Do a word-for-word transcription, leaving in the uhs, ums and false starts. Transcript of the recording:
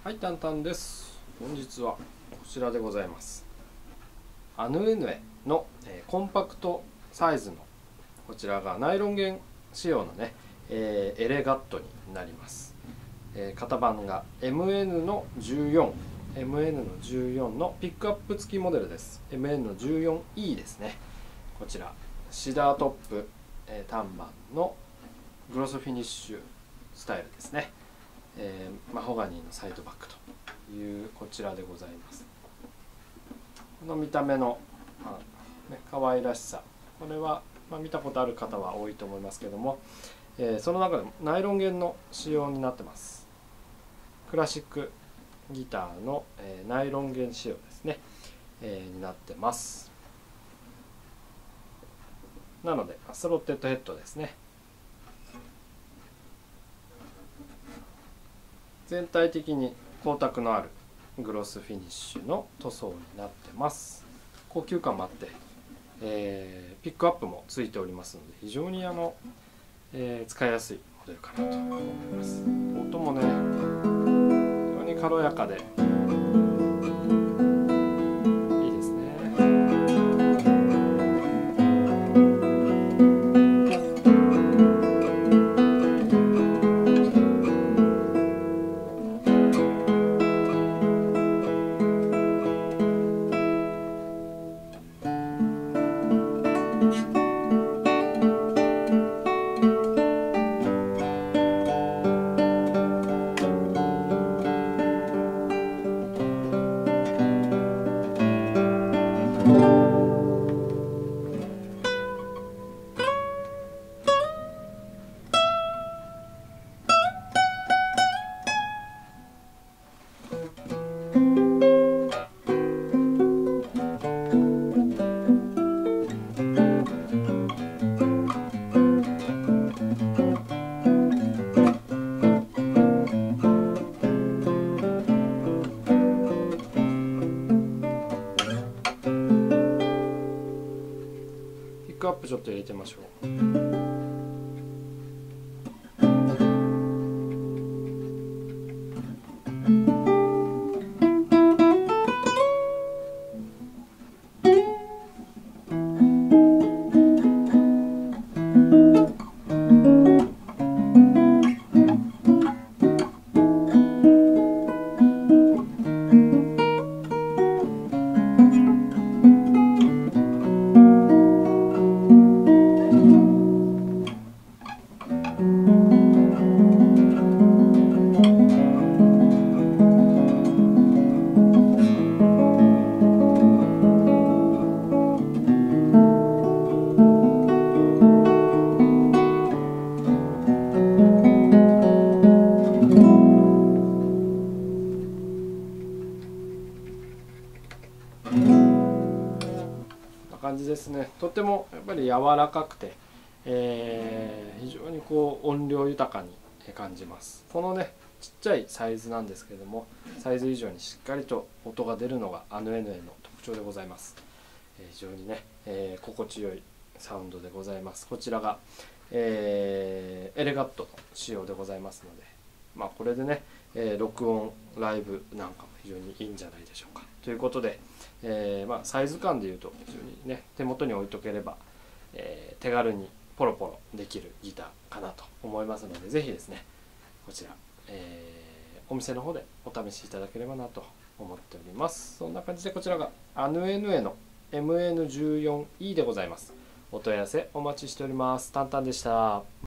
はい、タンタンです。本日はこちらでございます。アヌエヌエの、えー、コンパクトサイズのこちらがナイロン弦仕様のね、えー、エレガットになります。えー、型番が エムエヌ の じゅうよん、エムエヌ のじゅうよんのピックアップ付きモデルです。エムエヌ の じゅうよんイー ですね。こちらシダートップ、えー、単板のグロスフィニッシュスタイルですね。えー、マホガニーのサイドバックというこちらでございます。この見た目の、まあね、可愛らしさ、これは、まあ、見たことある方は多いと思いますけども、えー、その中でもナイロン弦の仕様になってます。クラシックギターの、えー、ナイロン弦仕様ですね、えー、になってます。なのでスロッテッドヘッドですね。全体的に光沢のあるグロスフィニッシュの塗装になってます。高級感もあって、えー、ピックアップもついておりますので非常にあの、えー、使いやすいモデルかなと思います。音もね非常に軽やかでいいですね。ピックアップちょっと入れてみましょう。感じですね。とてもやっぱり柔らかくて、えー、非常にこう音量豊かに感じます。このねちっちゃいサイズなんですけども、サイズ以上にしっかりと音が出るのがアヌエヌエの特徴でございます。えー、非常にね、えー、心地よいサウンドでございます。こちらが、えー、エレガットの仕様でございますので、まあ、これでね、えー、録音ライブなんかも非常にいいんじゃないでしょうか。ということで、えーまあ、サイズ感でいうと非常にね手元に置いとければ、えー、手軽にポロポロできるギターかなと思いますので、ぜひですねこちら、えー、お店の方でお試しいただければなと思っております。そんな感じでこちらがアヌエヌエの エムエヌじゅうよんイー でございます。お問い合わせお待ちしております。タンタンでした。